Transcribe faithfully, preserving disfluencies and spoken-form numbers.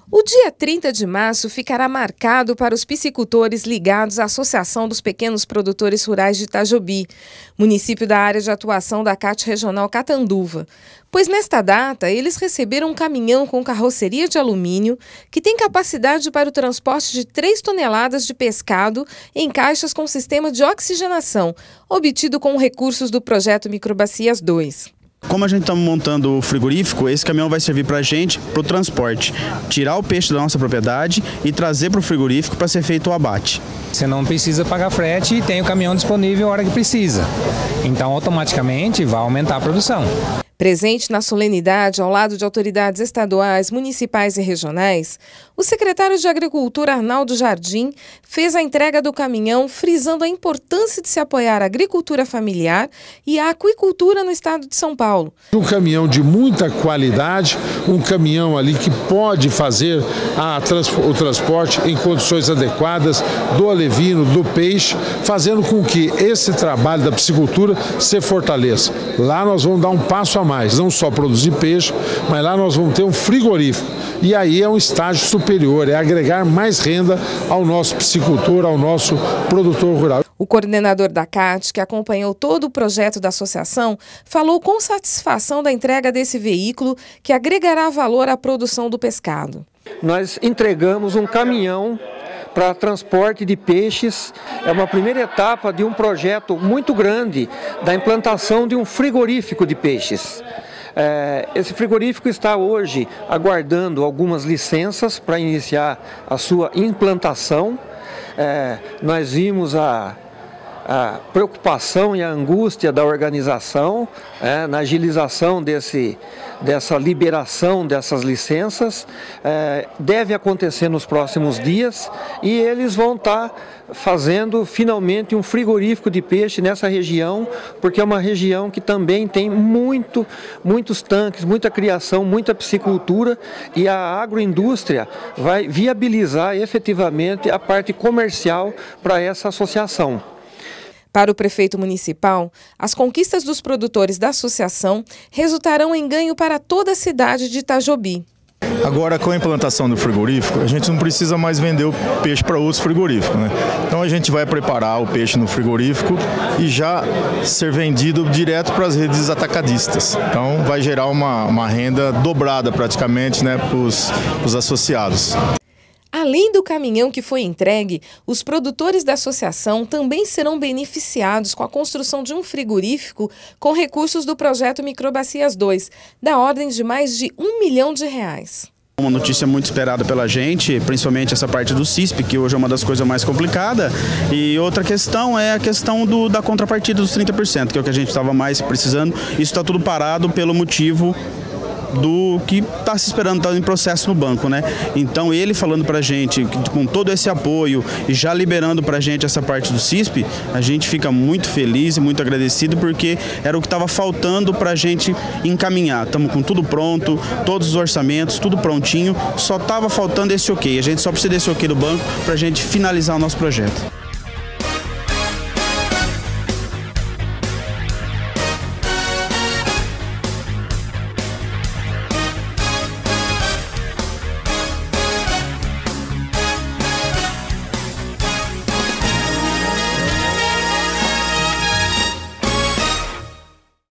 O dia trinta de março ficará marcado para os piscicultores ligados à Associação dos Pequenos Produtores Rurais de Itajobi, município da área de atuação da CAT Regional Catanduva, pois nesta data eles receberam um caminhão com carroceria de alumínio que tem capacidade para o transporte de três toneladas de pescado em caixas com sistema de oxigenação, obtido com recursos do projeto Microbacias dois. Como a gente está montando o frigorífico, esse caminhão vai servir para a gente, para o transporte, tirar o peixe da nossa propriedade e trazer para o frigorífico para ser feito o abate. Você não precisa pagar frete e tem o caminhão disponível a hora que precisa. Então, automaticamente, vai aumentar a produção. Presente na solenidade, ao lado de autoridades estaduais, municipais e regionais, o secretário de Agricultura, Arnaldo Jardim, fez a entrega do caminhão, frisando a importância de se apoiar a agricultura familiar e a aquicultura no estado de São Paulo. Um caminhão de muita qualidade, um caminhão ali que pode fazer a, o transporte em condições adequadas do alevino, do peixe, fazendo com que esse trabalho da piscicultura se fortaleça. Lá nós vamos dar um passo a mais, não só produzir peixe, mas lá nós vamos ter um frigorífico. E aí é um estágio superior, é agregar mais renda ao nosso piscicultor, ao nosso produtor rural. O coordenador da CAT, que acompanhou todo o projeto da associação, falou com satisfação da entrega desse veículo que agregará valor à produção do pescado. Nós entregamos um caminhão para transporte de peixes. É uma primeira etapa de um projeto muito grande da implantação de um frigorífico de peixes. É, esse frigorífico está hoje aguardando algumas licenças para iniciar a sua implantação. É, nós vimos a a preocupação e a angústia da organização, é, na agilização desse, dessa liberação dessas licenças, é, deve acontecer nos próximos dias e eles vão estar fazendo finalmente um frigorífico de peixe nessa região, porque é uma região que também tem muito, muitos tanques, muita criação, muita piscicultura, e a agroindústria vai viabilizar efetivamente a parte comercial para essa associação. Para o prefeito municipal, as conquistas dos produtores da associação resultarão em ganho para toda a cidade de Itajobi. Agora, com a implantação do frigorífico, a gente não precisa mais vender o peixe para outros frigoríficos, né? Então a gente vai preparar o peixe no frigorífico e já ser vendido direto para as redes atacadistas. Então vai gerar uma, uma renda dobrada praticamente, né, para os associados. Além do caminhão que foi entregue, os produtores da associação também serão beneficiados com a construção de um frigorífico com recursos do projeto Microbacias dois, da ordem de mais de um milhão de reais. Uma notícia muito esperada pela gente, principalmente essa parte do C I S P, que hoje é uma das coisas mais complicadas. E outra questão é a questão do, da contrapartida dos trinta por cento, que é o que a gente estava mais precisando. Isso está tudo parado pelo motivo do que está se esperando, está em processo no banco, né? Então ele falando para a gente, com todo esse apoio e já liberando para a gente essa parte do C I S P, a gente fica muito feliz e muito agradecido, porque era o que estava faltando para a gente encaminhar. Estamos com tudo pronto, todos os orçamentos, tudo prontinho, só estava faltando esse ok. A gente só precisa desse ok do banco para a gente finalizar o nosso projeto.